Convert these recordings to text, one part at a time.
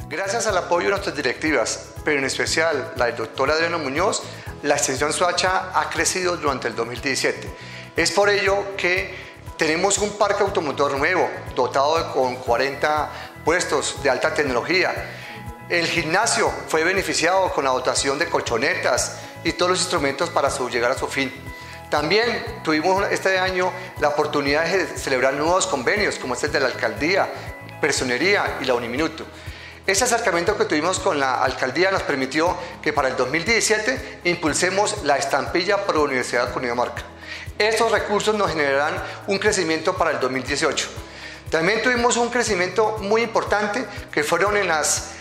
Gracias al apoyo de nuestras directivas, pero en especial la del doctor Adriano Muñoz, la extensión Soacha ha crecido durante el 2017. Es por ello que tenemos un parque automotor nuevo, dotado con 40 puestos de alta tecnología. El gimnasio fue beneficiado con la dotación de colchonetas y todos los instrumentos para llegar a su fin. También tuvimos este año la oportunidad de celebrar nuevos convenios, como este de la alcaldía, Personería y la Uniminuto. Ese acercamiento que tuvimos con la alcaldía nos permitió que para el 2017 impulsemos la estampilla Pro Universidad de Cundinamarca. Estos recursos nos generarán un crecimiento para el 2018. También tuvimos un crecimiento muy importante que fueron en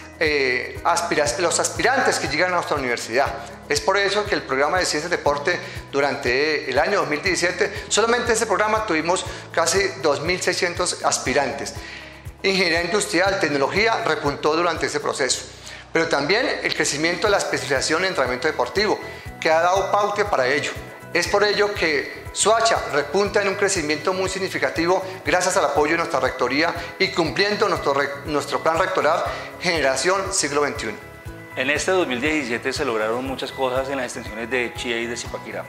los aspirantes que llegan a nuestra universidad. Es por eso que el programa de Ciencias y Deporte durante el año 2017, solamente en ese programa tuvimos casi 2.600 aspirantes. Ingeniería industrial, tecnología, repuntó durante ese proceso. Pero también el crecimiento de la especialización en entrenamiento deportivo, que ha dado pauta para ello. Es por ello que Soacha repunta en un crecimiento muy significativo gracias al apoyo de nuestra rectoría y cumpliendo nuestro plan rectoral Generación Siglo XXI. En este 2017 se lograron muchas cosas en las extensiones de Chía y de Zipaquirá.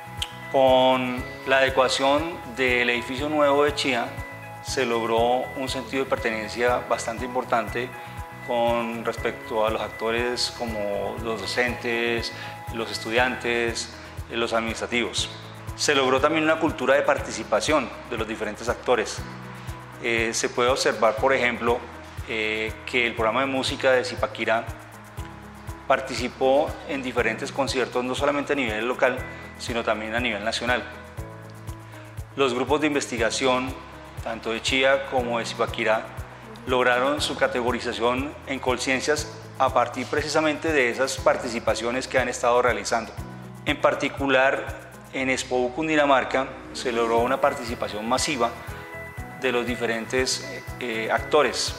Con la adecuación del edificio nuevo de Chía, se logró un sentido de pertenencia bastante importante con respecto a los actores como los docentes, los estudiantes, los administrativos. Se logró también una cultura de participación de los diferentes actores. Se puede observar, por ejemplo, que el programa de música de Zipaquirá participó en diferentes conciertos, no solamente a nivel local, sino también a nivel nacional. Los grupos de investigación, tanto de Chía como de Zipaquirá, lograron su categorización en Colciencias a partir precisamente de esas participaciones que han estado realizando. En particular, en Expo Cundinamarca se logró una participación masiva de los diferentes actores.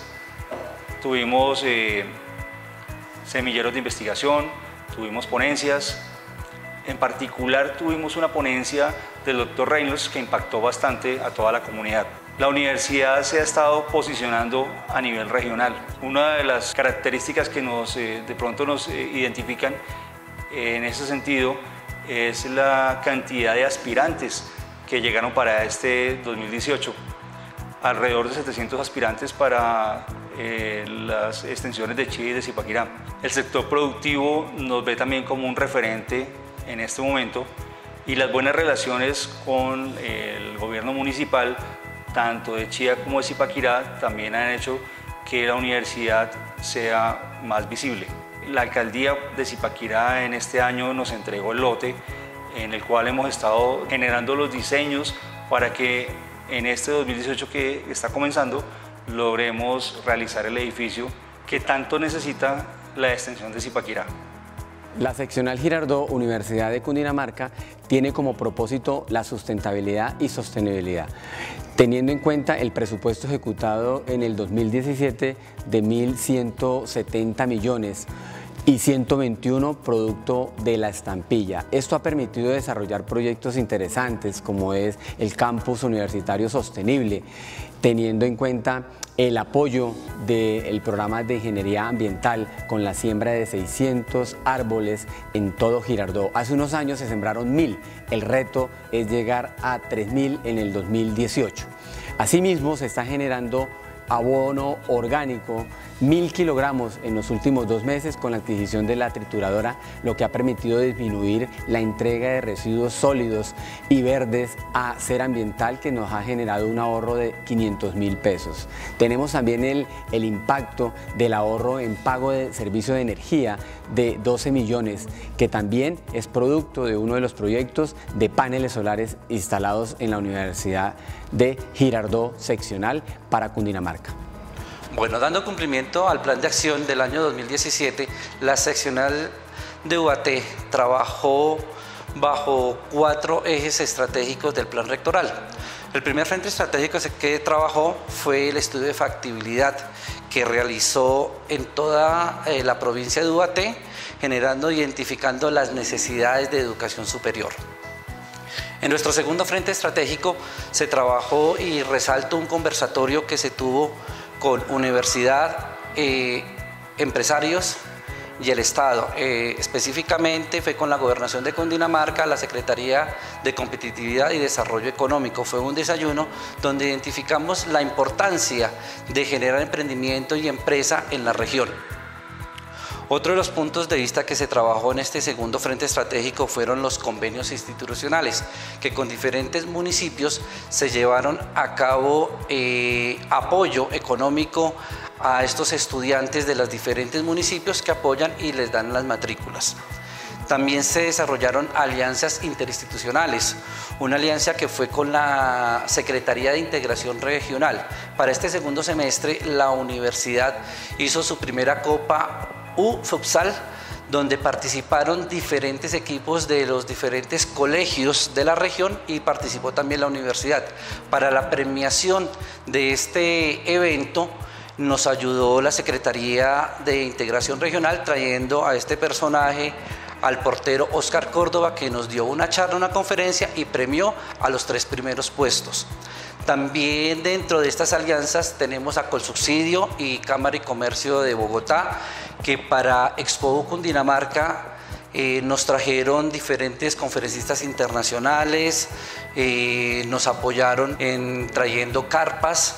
Tuvimos semilleros de investigación, tuvimos ponencias. En particular, tuvimos una ponencia del doctor Reynolds que impactó bastante a toda la comunidad. La universidad se ha estado posicionando a nivel regional. Una de las características que de pronto nos identifican en ese sentido es la cantidad de aspirantes que llegaron para este 2018. Alrededor de 700 aspirantes para las extensiones de Chía y de Zipaquirá. El sector productivo nos ve también como un referente en este momento y las buenas relaciones con el gobierno municipal, tanto de Chía como de Zipaquirá, también han hecho que la universidad sea más visible. La alcaldía de Zipaquirá en este año nos entregó el lote en el cual hemos estado generando los diseños para que en este 2018 que está comenzando logremos realizar el edificio que tanto necesita la extensión de Zipaquirá. La seccional Girardot Universidad de Cundinamarca tiene como propósito la sustentabilidad y sostenibilidad, teniendo en cuenta el presupuesto ejecutado en el 2017 de 1.170 millones y 121 producto de la estampilla. Esto ha permitido desarrollar proyectos interesantes como es el campus universitario sostenible, teniendo en cuenta el apoyo del programa de ingeniería ambiental con la siembra de 600 árboles en todo Girardot. Hace unos años se sembraron 1.000, el reto es llegar a 3.000 en el 2018. Asimismo se está generando abono orgánico, 1.000 kilogramos en los últimos 2 meses con la adquisición de la trituradora, lo que ha permitido disminuir la entrega de residuos sólidos y verdes a Ser Ambiental, que nos ha generado un ahorro de 500.000 pesos. Tenemos también el impacto del ahorro en pago de servicio de energía de 12 millones, que también es producto de uno de los proyectos de paneles solares instalados en la Universidad de Girardot seccional para Cundinamarca. Bueno, dando cumplimiento al plan de acción del año 2017, la seccional de UAT trabajó bajo 4 ejes estratégicos del plan rectoral. El primer frente estratégico que trabajó fue el estudio de factibilidad que realizó en toda la provincia de UAT, identificando las necesidades de educación superior. En nuestro segundo frente estratégico se trabajó y resalto un conversatorio que se tuvo con universidad, empresarios y el Estado. Específicamente fue con la Gobernación de Cundinamarca, la Secretaría de Competitividad y Desarrollo Económico. Fue un desayuno donde identificamos la importancia de generar emprendimiento y empresa en la región. Otro de los puntos de vista que se trabajó en este segundo frente estratégico fueron los convenios institucionales, que con diferentes municipios se llevaron a cabo apoyo económico a estos estudiantes de los diferentes municipios que apoyan y les dan las matrículas. También se desarrollaron alianzas interinstitucionales, una alianza que fue con la Secretaría de Integración Regional. Para este segundo semestre la universidad hizo su primera Copa U-Futsal, donde participaron diferentes equipos de los diferentes colegios de la región y participó también la universidad. Para la premiación de este evento nos ayudó la Secretaría de Integración Regional trayendo a este personaje, al portero Oscar Córdoba, que nos dio una charla, una conferencia y premió a los 3 primeros puestos. También dentro de estas alianzas tenemos a Colsubsidio y Cámara y Comercio de Bogotá, que para Expo Cundinamarca nos trajeron diferentes conferencistas internacionales, nos apoyaron en trayendo carpas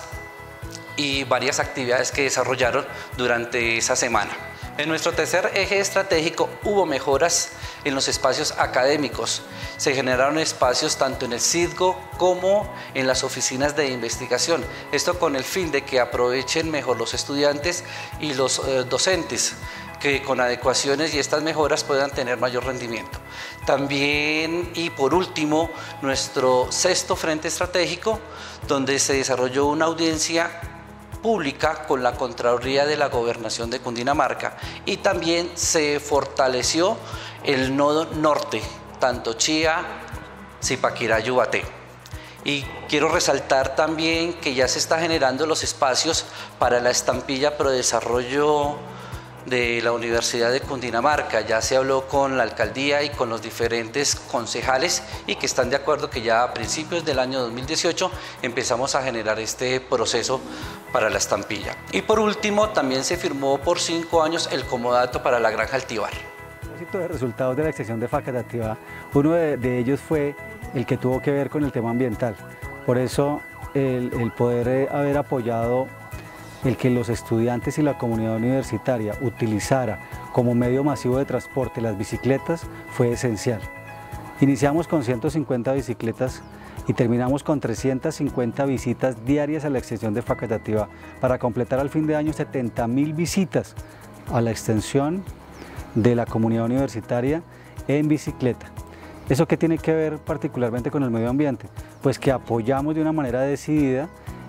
y varias actividades que desarrollaron durante esa semana. En nuestro tercer eje estratégico hubo mejoras en los espacios académicos. Se generaron espacios tanto en el CIDGO como en las oficinas de investigación. Esto con el fin de que aprovechen mejor los estudiantes y los docentes, que con adecuaciones y estas mejoras puedan tener mayor rendimiento. También, y por último, nuestro sexto frente estratégico, donde se desarrolló una audiencia pública con la Contraloría de la Gobernación de Cundinamarca y también se fortaleció el nodo norte, tanto Chía, Zipaquirá y Ubaté. Y quiero resaltar también que ya se está generando los espacios para la estampilla Prodesarrollo de la Universidad de Cundinamarca. Ya se habló con la alcaldía y con los diferentes concejales y que están de acuerdo que ya a principios del año 2018 empezamos a generar este proceso para la estampilla. Y por último, también se firmó por 5 años el comodato para la Granja Altivar. A propósito de resultados de la extensión de Facatativá, uno de ellos fue el que tuvo que ver con el tema ambiental. Por eso el poder haber apoyado el que los estudiantes y la comunidad universitaria utilizara como medio masivo de transporte las bicicletas fue esencial. Iniciamos con 150 bicicletas y terminamos con 350 visitas diarias a la extensión de Facatativá para completar al fin de año 70.000 visitas a la extensión de la comunidad universitaria en bicicleta. ¿Eso qué tiene que ver particularmente con el medio ambiente? Pues que apoyamos de una manera decidida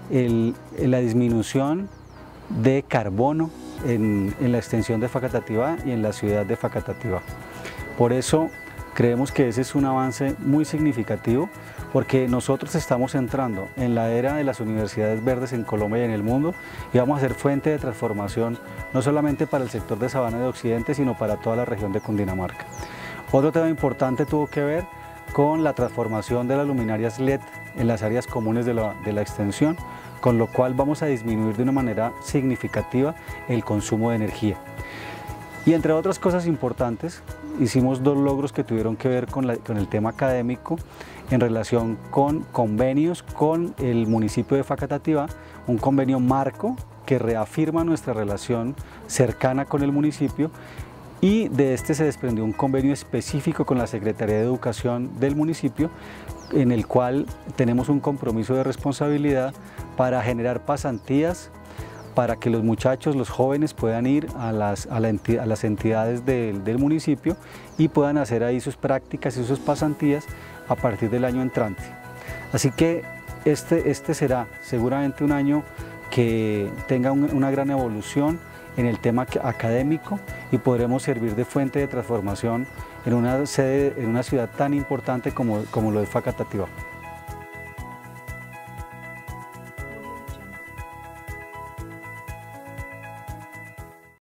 la disminución de carbono en la extensión de Facatativá y en la ciudad de Facatativá. Por eso creemos que ese es un avance muy significativo, porque nosotros estamos entrando en la era de las universidades verdes en Colombia y en el mundo y vamos a ser fuente de transformación no solamente para el sector de Sabana de Occidente, sino para toda la región de Cundinamarca. Otro tema importante tuvo que ver con la transformación de las luminarias LED en las áreas comunes de la extensión, con lo cual vamos a disminuir de una manera significativa el consumo de energía. Y entre otras cosas importantes, hicimos 2 logros que tuvieron que ver con el tema académico en relación con convenios con el municipio de Facatativá, un convenio marco que reafirma nuestra relación cercana con el municipio, y de este se desprendió un convenio específico con la Secretaría de Educación del municipio, en el cual tenemos un compromiso de responsabilidad para generar pasantías para que los muchachos, los jóvenes puedan ir a las entidades del municipio y puedan hacer ahí sus prácticas y sus pasantías a partir del año entrante. Así que este será seguramente un año que tenga una gran evolución en el tema académico y podremos servir de fuente de transformación en una ciudad tan importante como lo de Facatativá.